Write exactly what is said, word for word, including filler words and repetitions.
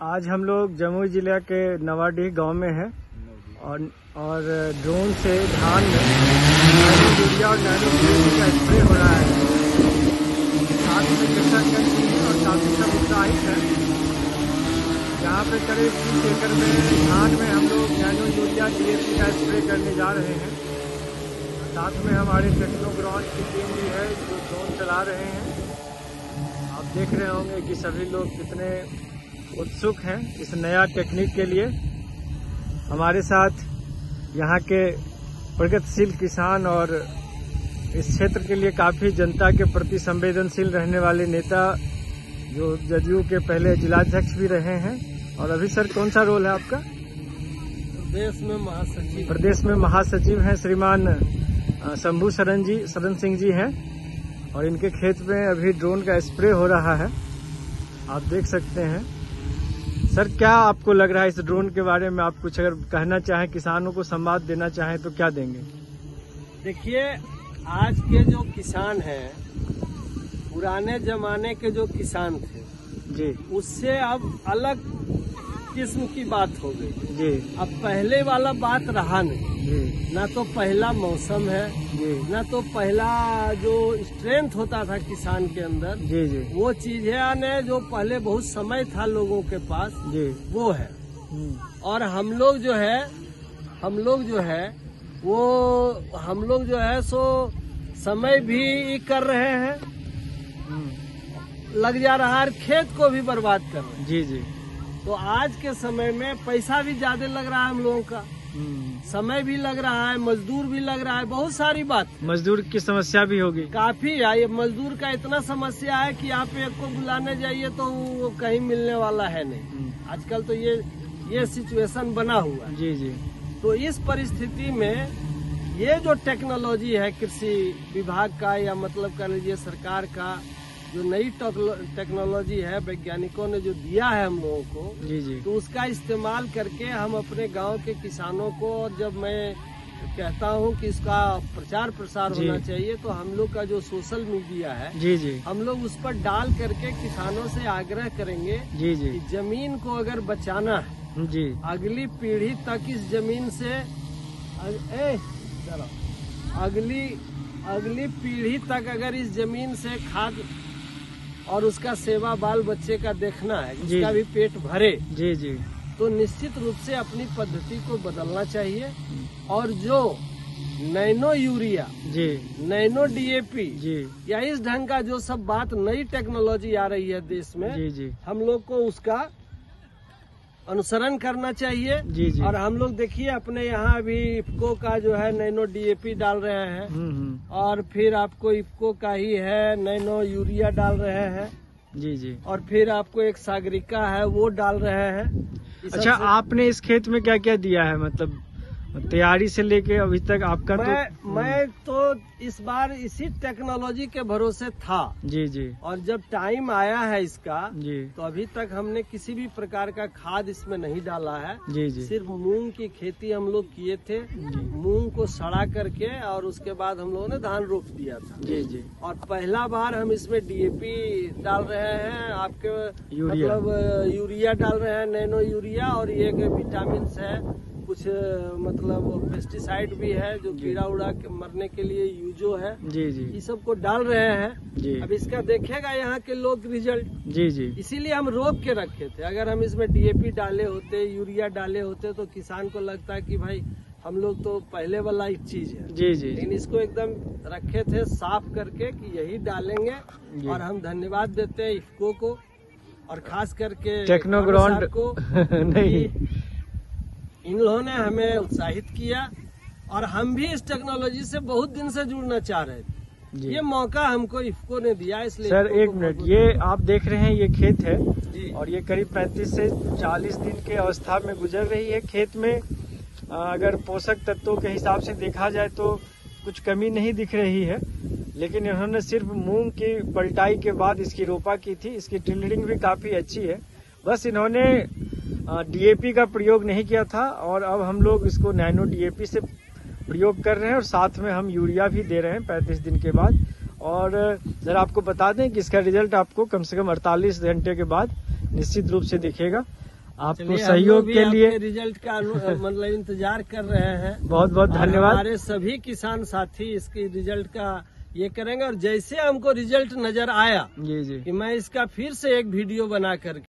आज हम लोग जमुई जिले के नवाडीह गांव में हैं और और ड्रोन से धान में यूरिया और नैनो डीएपी का स्प्रे हो रहा है। साथ में कृषक है और काफी सब उत्साहित है। यहाँ पे करीब तीस एकड़ में धान में हम लोग नैनो यूरिया डीएपी का स्प्रे करने जा रहे हैं। साथ में हमारे टेक्नोग्राउंड की टीम भी है जो ड्रोन चला रहे हैं। आप देख रहे होंगे कि सभी लोग कितने उत्सुक हैं इस नया टेक्निक के लिए। हमारे साथ यहाँ के प्रगतिशील किसान और इस क्षेत्र के लिए काफी जनता के प्रति संवेदनशील रहने वाले नेता जो जदयू के पहले जिलाध्यक्ष भी रहे हैं और अभी सर कौन सा रोल है आपका? प्रदेश में महासचिव प्रदेश में महासचिव हैं श्रीमान शंभू शरण जी शरण सिंह जी हैं और इनके खेत में अभी ड्रोन का स्प्रे हो रहा है, आप देख सकते हैं। सर क्या आपको लग रहा है इस ड्रोन के बारे में? आप कुछ अगर कहना चाहें, किसानों को संवाद देना चाहें तो क्या देंगे? देखिए, आज के जो किसान हैं, पुराने जमाने के जो किसान थे जी, उससे अब अलग किस्म की बात हो गई जी। अब पहले वाला बात रहा नहीं जी, ना तो पहला मौसम है जी, ना तो पहला जो स्ट्रेंथ होता था किसान के अंदर जी, जी, वो चीजें आने जो पहले बहुत समय था लोगों के पास जी, वो है। और हम लोग जो है हम लोग जो है वो हम लोग जो है सो समय भी कर रहे हैं, लग जा रहा है, खेत को भी बर्बाद कर रहे हैं। जी, जी। तो आज के समय में पैसा भी ज्यादा लग रहा है हम लोगों का, समय भी लग रहा है, मजदूर भी लग रहा है, बहुत सारी बात। मजदूर की समस्या भी होगी काफी है। ये मजदूर का इतना समस्या है कि आप एक को बुलाने जाइए तो वो कहीं मिलने वाला है नहीं। आजकल तो ये ये सिचुएशन बना हुआ है। जी, जी। तो इस परिस्थिति में ये जो टेक्नोलॉजी है कृषि विभाग का या मतलब कह लीजिए सरकार का जो नई टेक्नोलॉजी है वैज्ञानिकों ने जो दिया है हम लोगों को, जी, जी। तो उसका इस्तेमाल करके हम अपने गांव के किसानों को, और जब मैं कहता हूं कि इसका प्रचार प्रसार होना चाहिए तो हम लोग का जो सोशल मीडिया है, जी, जी, हम लोग उस पर डाल करके किसानों से आग्रह करेंगे जी, जी, कि जमीन को अगर बचाना है, जी, अगली पीढ़ी तक इस जमीन से ए, चलो, अगली अगली पीढ़ी तक अगर इस जमीन से खाद और उसका सेवा बाल बच्चे का देखना है, उसका भी पेट भरे, जी, जी, तो निश्चित रूप से अपनी पद्धति को बदलना चाहिए। और जो नैनो यूरिया, जी, नैनो डीएपी, जी, या इस ढंग का जो सब बात नई टेक्नोलॉजी आ रही है देश में, जी, जी, हम लोग को उसका अनुसरण करना चाहिए। जी, जी। और हम लोग देखिए अपने यहाँ अभी इफ्को का जो है नैनो डीएपी डाल रहे हैं और फिर आपको इफ्को का ही है नैनो यूरिया डाल रहे हैं। जी, जी। और फिर आपको एक सागरिका है वो डाल रहे हैं। अच्छा, आपने इस खेत में क्या क्या दिया है? मतलब तैयारी से लेके अभी तक आपका मैं, तो मैं तो इस बार इसी टेक्नोलॉजी के भरोसे था। जी, जी। और जब टाइम आया है इसका, जी, तो अभी तक हमने किसी भी प्रकार का खाद इसमें नहीं डाला है। जी, जी। सिर्फ मूंग की खेती हम लोग किए थे, मूंग को सड़ा करके और उसके बाद हम लोगों ने धान रोप दिया था। जी, जी। और पहला बार हम इसमें डीएपी डाल रहे हैं, आपके मतलब यूरिया डाल रहे हैं, नैनो यूरिया, और ये विटामिन है, कुछ मतलब पेस्टिसाइड भी है जो कीड़ा उड़ा के मरने के लिए यूजो है। जी, जी। ये सब को डाल रहे हैं। जी। अब इसका देखेगा यहाँ के लोग रिजल्ट। जी, जी। इसीलिए हम रोक के रखे थे। अगर हम इसमें डीएपी डाले होते, यूरिया डाले होते तो किसान को लगता है कि भाई हम लोग तो पहले वाला एक चीज है। जी, जी। लेकिन इसको एकदम रखे थे साफ करके कि यही डालेंगे। और हम धन्यवाद देते हैं इफ्को को और खास करके टेक्नोग्राउंड को नहीं, इन लोगों ने हमें उत्साहित किया और हम भी इस टेक्नोलॉजी से बहुत दिन से जुड़ना चाह रहे थे। ये मौका हमको इफ्को ने दिया, इसलिए सर एक मिनट, ये आप देख रहे हैं ये खेत है और ये करीब पैंतीस से चालीस दिन के अवस्था में गुजर रही है। खेत में अगर पोषक तत्वों के हिसाब से देखा जाए तो कुछ कमी नहीं दिख रही है, लेकिन इन्होंने सिर्फ मूंग की पलटाई के बाद इसकी रोपा की थी। इसकी टिल्डिंग भी काफी अच्छी है, बस इन्होंने डीएपी का प्रयोग नहीं किया था और अब हम लोग इसको नैनो डीएपी से प्रयोग कर रहे हैं और साथ में हम यूरिया भी दे रहे हैं पैंतीस दिन के बाद। और जरा आपको बता दें कि इसका रिजल्ट आपको कम से कम अड़तालीस घंटे के बाद निश्चित रूप से दिखेगा। आपको सहयोग के लिए रिजल्ट का मतलब इंतजार कर रहे हैं। बहुत बहुत धन्यवाद। हमारे सभी किसान साथी इसके रिजल्ट का ये करेंगे और जैसे हमको रिजल्ट नजर आया जी जी कि मैं इसका फिर से एक वीडियो बना कर